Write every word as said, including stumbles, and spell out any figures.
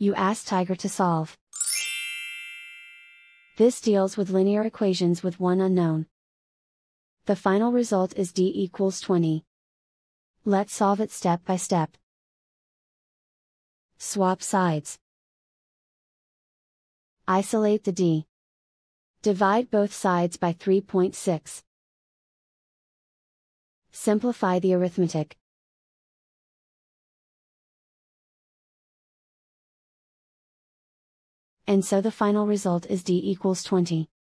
You ask Tiger to solve. This deals with linear equations with one unknown. The final result is d equals twenty. Let's solve it step by step. Swap sides. Isolate the d. Divide both sides by three point six. Simplify the arithmetic. And so the final result is d equals twenty.